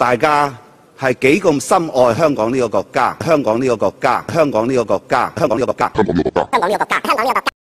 大家係幾咁深愛香港呢個國家，香港呢個國家，香港呢個國家，香港呢個國家，香港呢個國家，香港呢個國家，香港呢個國家。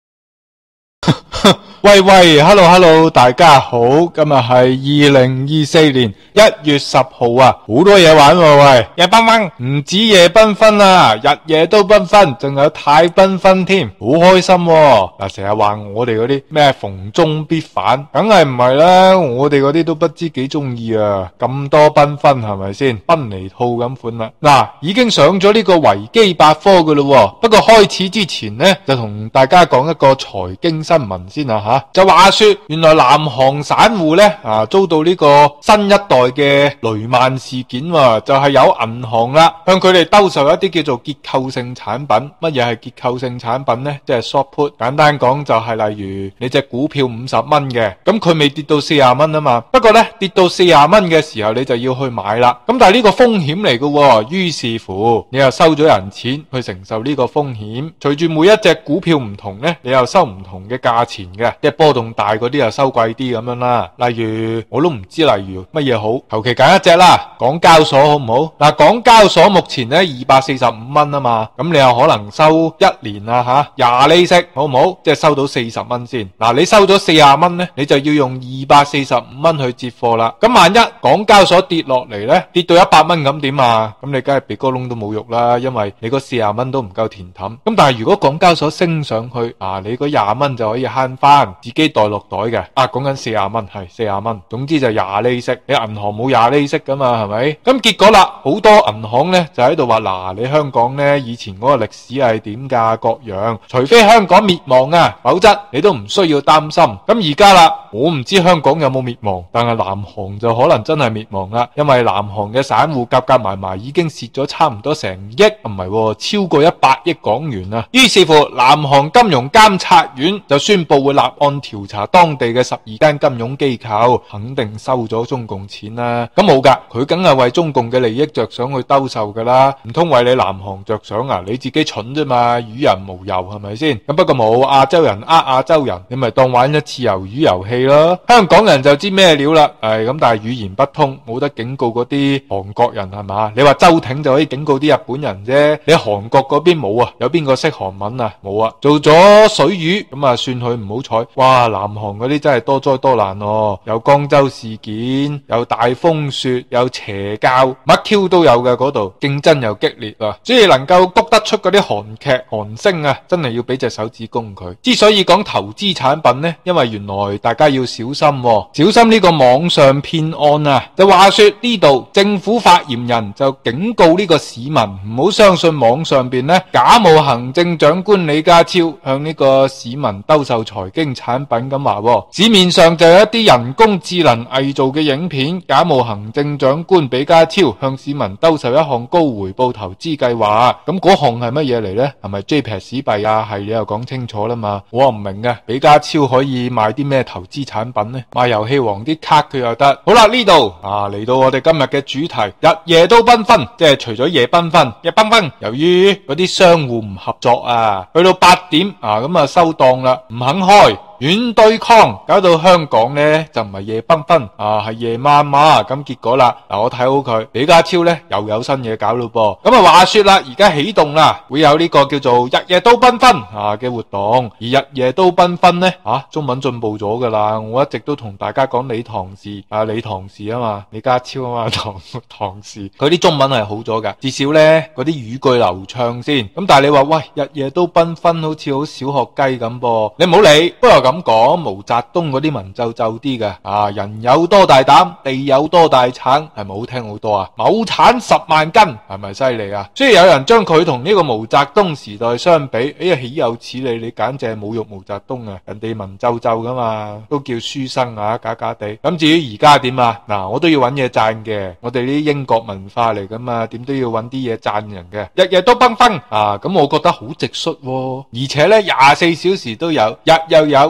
喂 ，hello， 大家好，今日係2024年1月10號啊，好多嘢玩喎，喂，夜繽紛，唔止夜繽紛啊，日夜都繽紛，仲有太繽紛添，好開心喎。嗱，成日話我哋嗰啲咩逢中必反，梗係唔係啦，我哋嗰啲都不知幾中意啊，咁多繽紛係咪先？賓尼兔咁款啦。嗱，已經上咗呢個維基百科噶咯，不過開始之前呢，就同大家講一個財經新聞先啊。就話說原來南韓散戶咧遭到呢個新一代嘅雷曼事件喎，就係有銀行啦向佢哋兜售一啲叫做結構性產品。乜嘢係結構性產品呢？即係 short put， 簡單講就係例如你隻股票50蚊嘅，咁佢未跌到40蚊啊嘛，不過咧跌到40蚊嘅時候你就要去買啦，咁但係呢個風險嚟嘅，於是乎你又收咗人錢去承受呢個風險，隨住每一隻股票唔同咧，你又收唔同嘅價錢嘅。即係波動大嗰啲又收貴啲咁樣啦，例如我都唔知例如乜嘢好，求其揀一隻啦，港交所好唔好？嗱，港交所目前咧245蚊啊嘛，咁你又可能收一年啊20厘息好唔好？即係收到40蚊先。嗱，你收咗40蚊咧，你就要用245蚊去接貨啦。咁萬一港交所跌落嚟咧，跌到100蚊咁點啊？咁你梗係鼻哥窿都冇肉啦，因為你嗰40蚊都唔夠填氹。咁但係如果港交所升上去，你嗰20蚊就可以慳翻。自己袋落袋嘅，講緊40蚊，係40蚊，總之就20厘息，你銀行冇20厘息噶嘛，係咪？咁結果啦，好多銀行咧就喺度話，嗱，你香港咧以前嗰個歷史係點噶，各樣，除非香港滅亡啊，否則你都唔需要擔心。咁而家啦，我唔知香港有冇滅亡，但係南韓就可能真係滅亡啦，因為南韓嘅散戶夾埋埋已經蝕咗差唔多成億，唔係，超過100億港元啊。於是乎，南韓金融監察院就宣布會立案調查當地嘅12間金融機構，肯定收咗中共錢啦。咁冇噶，佢梗係為中共嘅利益着想去兜售噶啦，唔通為你南韓着想啊？你自己蠢啫嘛，與人無尤係咪先？咁不過冇，亞洲人亞洲人，你咪當玩一次魷魚遊戲咯。香港人就知咩料啦，咁但係語言不通，冇得警告嗰啲韓國人係嘛？你話周庭就可以警告啲日本人啫，你韓國嗰邊冇啊？有邊個識韓文啊？冇啊，做咗水魚咁啊，算佢唔好彩。哇，南韓嗰啲真係多災多難哦，有江州事件，有大風雪，有邪教，乜 Q 都有嘅，嗰度競爭又激烈啊，所以能夠谷得出嗰啲韓劇韓星啊，真係要俾隻手指公佢。之所以講投資產品呢，因為原來大家要小心小心呢個網上騙案啊。就話說呢度政府發言人就警告呢個市民唔好相信網上邊呢假冒行政長官李家超向呢個市民兜售財經產品咁話，市面上就有一啲人工智能偽造嘅影片，假冒行政長官李家超向市民兜售一項高回報投資計劃。咁嗰項係乜嘢嚟呢？係咪 JPEX 紙幣啊？係，你又講清楚啦嘛。我唔明嘅，李家超可以賣啲咩投資產品呢？賣遊戲王啲卡佢又得。好啦，呢度嚟到我哋今日嘅主題，日夜都繽紛，即係除咗夜繽紛，夜繽紛。由於嗰啲商戶唔合作啊，去到8點咁收檔啦，唔肯開。軟對抗搞到香港呢就唔係夜繽紛係夜媽媽。咁結果啦，我睇好佢李家超呢又有新嘢搞咯噃。咁話說啦，而家起動啦，會有呢個叫做日夜都繽紛嘅活動。而日夜都繽紛呢中文進步咗噶啦，我一直都同大家講李唐氏李唐氏啊嘛，李家超啊嘛，唐氏佢啲中文係好咗噶，至少呢嗰啲語句流暢先。咁但係你話喂，日夜都繽紛好似好小學雞咁噃，你唔好理。不過咁講，毛澤東嗰啲文縐縐啲嘅人有多大膽，地有多大產，係咪好聽好多啊？畝產10萬斤，係咪犀利啊？所以有人將佢同呢個毛澤東時代相比，豈有此理？你簡直係侮辱毛澤東啊！人哋文縐縐噶嘛，都叫書生假假地。咁至於而家點啊？我都要揾嘢讚嘅，我哋呢啲英國文化嚟噶嘛，點都要揾啲嘢讚人嘅。日日都繽紛咁我覺得好直率喎，而且呢24小時都有，日又有。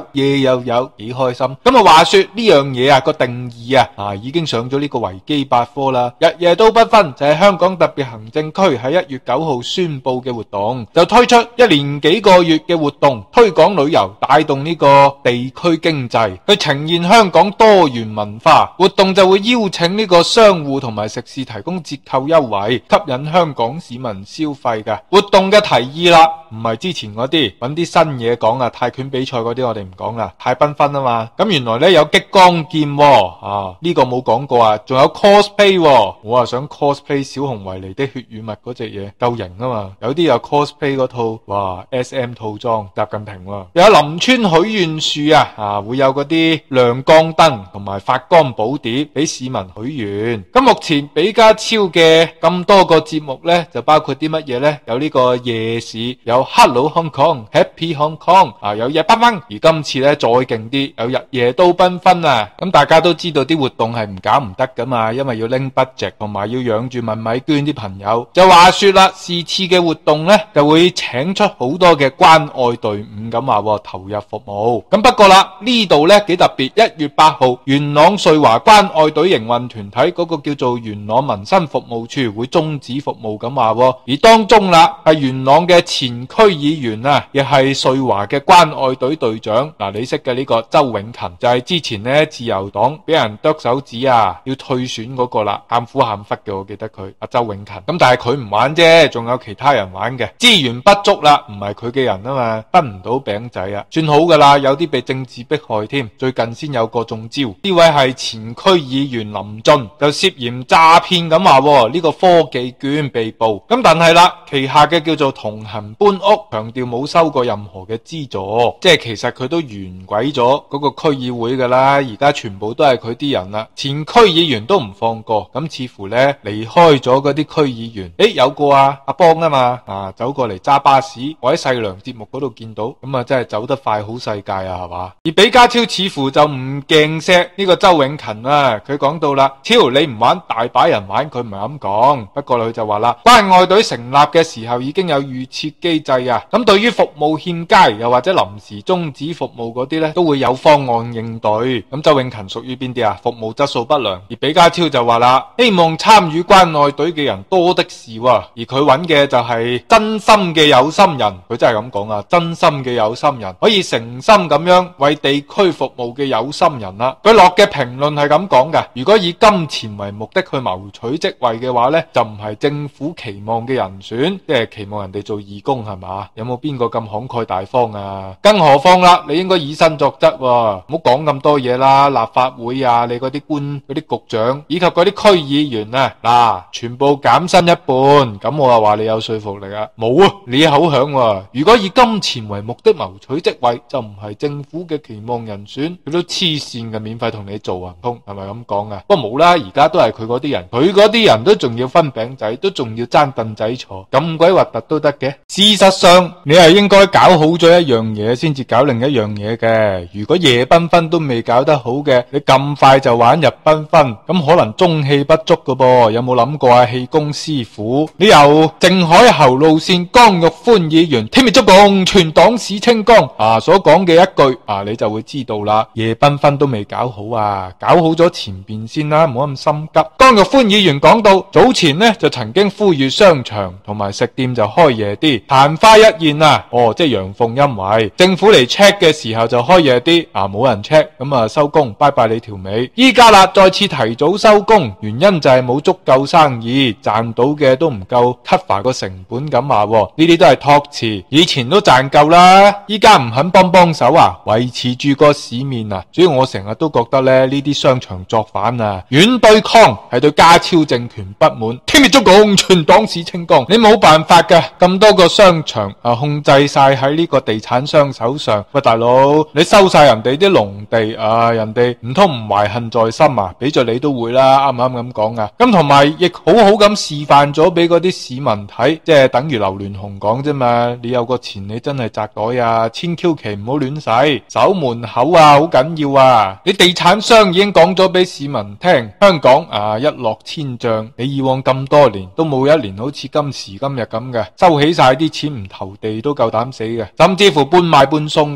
夜又有，幾開心。咁啊，話說呢樣嘢啊，個定義啊已經上咗呢個維基百科啦。日夜都不分就係香港特別行政區喺1月9號宣布嘅活動，就推出一連幾個月嘅活動，推廣旅遊，帶動呢個地區經濟，去呈現香港多元文化。活動就會邀請呢個商戶同埋食肆提供折扣優惠，吸引香港市民消費嘅。活動嘅提議啦，唔係之前嗰啲揾啲新嘢講啊，泰拳比賽嗰啲我哋唔講啦，太繽紛啊嘛。咁原來呢，有激光劍呢個冇講過啊，仲有 cosplay 我啊想 cosplay 小熊維尼的血與蜜嗰隻嘢，夠型啊嘛。有啲有 cosplay 嗰套，哇 SM 套裝習近平喎。又有林村許願樹會有嗰啲亮光燈同埋發光寶碟俾市民許願。咁目前比家超嘅咁多個節目呢，就包括啲乜嘢呢？有呢個夜市，有 Hello Hong Kong、Happy Hong Kong 有夜繽紛，而今次呢，再勁啲，有日夜都繽紛啊！咁大家都知道啲活動係唔搞唔得噶嘛，因為要拎 budget 同埋要養住問米娟啲朋友。就話說啦，是次嘅活動呢，就會請出好多嘅關愛隊伍咁話投入服務。咁不過啦，呢度呢幾特別，1月8號元朗瑞華關愛隊營運團體嗰個叫做元朗民生服務處會終止服務咁話，而當中啦係元朗嘅前區議員亦係瑞華嘅關愛隊隊長你識嘅呢個周永勤，就係之前呢自由黨俾人剁手指要退選嗰個啦，喊苦喊忽嘅，我記得佢周永勤。咁但係佢唔玩啫，仲有其他人玩嘅，資源不足啦，唔係佢嘅人啊嘛，分唔到餅仔算好噶啦，有啲被政治迫害添，最近先有個中招，呢位係前區議員林俊，就涉嫌詐騙咁話呢個科技券被捕。咁但係啦，旗下嘅叫做同行搬屋，強調冇收過任何嘅資助，即係其實佢都圓軌咗嗰個區議會噶啦，而家全部都係佢啲人啦，前區議員都唔放過。咁似乎呢離開咗嗰啲區議員，有個阿邦啊嘛，走過嚟揸巴士，我喺細良節目嗰度見到，咁真係走得快好世界係嘛？而比家超似乎就唔勁錫呢個周永勤佢講到啦，超你唔玩，大把人玩，佢唔係咁講。不過佢就話啦，關愛隊成立嘅時候已經有預設機制咁對於服務欠佳又或者臨時終止服務嗰啲呢，都會有方案應對。咁周永勤屬於邊啲服務質素不良。而比家超就話啦，希望參與關愛隊嘅人多的是而佢揾嘅就係真心嘅有心人，佢真係咁講真心嘅有心人，可以誠心咁樣為地區服務嘅有心人啦。佢落嘅評論係咁講嘅，如果以金錢為目的去謀取職位嘅話呢，就唔係政府期望嘅人選，即係期望人哋做義工係嘛？有冇邊個咁慷慨大方更何況啦，你應該以身作則唔好講咁多嘢啦。立法會你嗰啲官、嗰啲局長以及嗰啲區議員全部減薪一半，咁我話你有說服力冇你口響如果以金錢為目的謀取職位，就唔係政府嘅期望人選，佢都黐線嘅，免費同你做唔通係咪咁講不過冇啦，而家都係佢嗰啲人，佢嗰啲人都仲要分餅仔，都仲要爭凳仔坐，咁鬼核突都得嘅。事實上你係應該搞好咗一樣嘢先至搞另一樣嘢嘅。如果夜繽紛都未搞得好嘅，你咁快就玩日繽紛，咁可能中氣不足㗎噃。有冇諗過氣功師傅？你由靜海侯路線江玉歡議員天滅足共全黨史清光所講嘅一句你就會知道啦。夜繽紛都未搞好搞好咗前邊先啦，唔好咁心急。江玉歡議員講到早前呢就曾經呼籲商場同埋食店就開夜啲，曇花一現即係陽奉陰違。政府嚟 check 嘅時候就開夜啲冇人 check， 咁收工，拜拜你條尾。依家啦再次提早收工，原因就係冇足夠生意，賺到嘅都唔夠 cover 個成本咁話。呢啲都係託詞，以前都賺夠啦，依家唔肯幫手維持住個市面所以我成日都覺得呢啲商場作反軟對抗係對家超政權不滿，天滅足共全黨史清光。你冇辦法㗎，咁多個商場控制晒喺呢個地產商手上。喂大佬，你收晒人哋啲農地人哋唔通唔懷恨在心俾咗你都會啦，啱唔啱咁講咁同埋亦好好咁示範咗俾嗰啲市民睇，即係等於劉鑾雄講啫嘛。你有個錢你真係擲袋千 Q 期唔好亂使，守門口好緊要你地產商已經講咗俾市民聽，香港一落千丈，你以往咁多年都冇一年好似今時今日咁嘅，收起晒啲錢唔投地都夠膽死嘅，甚至乎半賣半送㗎咯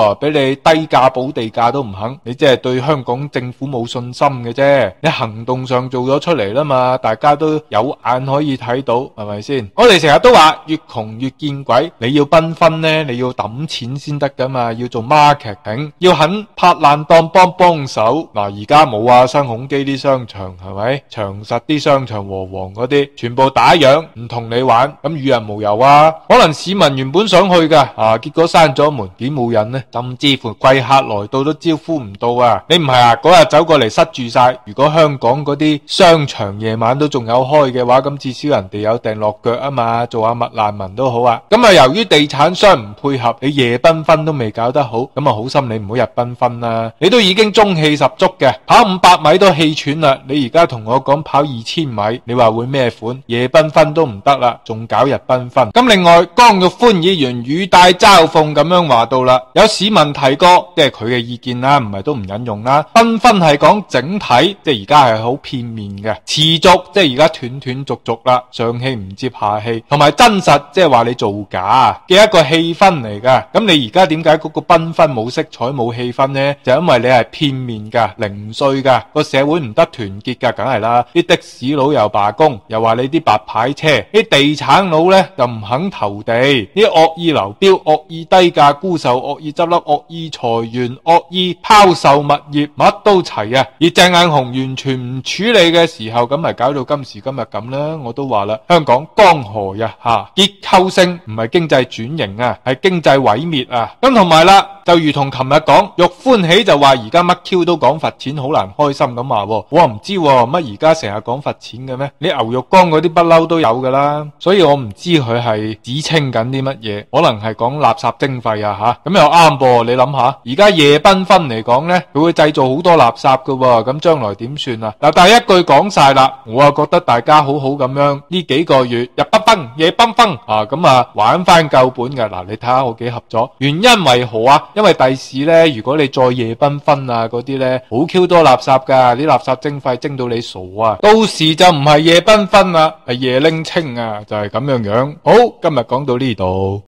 喎，俾你低價補地價都唔肯，你即係對香港政府冇信心嘅啫。你行動上做咗出嚟啦嘛，大家都有眼可以睇到，係咪先？我哋成日都話越窮越見鬼，你要繽紛呢，你要抌錢先得噶嘛，要做 marketing， 要肯拍爛檔幫手。嗱，而家冇啊，新鴻基啲商場係咪？長實啲商場和黃嗰啲全部打烊，唔同你玩，咁與人無尤啊。可能市民原本想去噶，結果閂咗門，幾冇癮呢？甚至乎貴客來到都招呼唔到啊！你唔係啊，嗰日走過嚟塞住晒。如果香港嗰啲商場夜晚都仲有開嘅話，咁至少人哋有訂落腳啊嘛，做下麥難民都好啊。咁啊，由於地產商唔配合，你夜繽紛都未搞得好，咁啊好心你唔好入繽紛啦。你都已經中氣十足嘅，跑500米都氣喘啦，你而家同我講跑2000米，你話會咩款？夜繽紛都唔得啦，仲搞日繽紛。咁另外，江玉歡議員語帶嘲諷咁樣話到啦，有市民提過，即係佢嘅意見啦，唔係都唔引用啦。繽紛係講整體，即係而家係好片面嘅，持續即係而家斷斷續續啦，上氣唔接下氣，同埋真實即係話你造假嘅一個氣氛嚟噶。咁你而家點解嗰個繽紛冇色彩冇氣氛呢？就因為你係片面噶、零碎噶，個社會唔得團結噶，梗係啦。啲的士佬又罷工，又話你啲白牌車，啲地產佬呢就唔肯投地，啲惡意流標、惡意低價沽售、惡意執笠、惡意裁員、惡意拋售物業，乜都齊啊！而鄭雁雄完全唔處理嘅時候，咁咪搞到今時今日咁啦。我都話啦，香港江河日下，結構性唔係經濟轉型啊，係經濟毀滅啊。咁同埋啦，就如同琴日講，欲歡喜就話而家乜 Q 都講罰錢，好難開心咁話。我唔知乜而家成日講罰錢嘅咩？你牛肉乾嗰啲不嬲都有噶啦，所以我唔知佢係指稱緊啲乜嘢，可能係講垃圾徵費啊吓，咁又啱噃。你諗下，而家夜繽紛嚟講呢，佢會製造好多垃圾噶，咁將來點算啊？嗱，但係一句講晒啦，我啊覺得大家好好咁樣呢幾個月日繽紛夜繽紛啊，咁啊玩翻夠本噶。嗱，你睇下我幾合咗，原因為何啊？因為第時呢，如果你再夜繽紛啊嗰啲呢，好 Q 多垃圾噶，啲垃圾徵費徵到你傻啊！到時就唔係夜繽紛啦，係夜拎清啊，就係咁樣樣。好，今日講到呢度。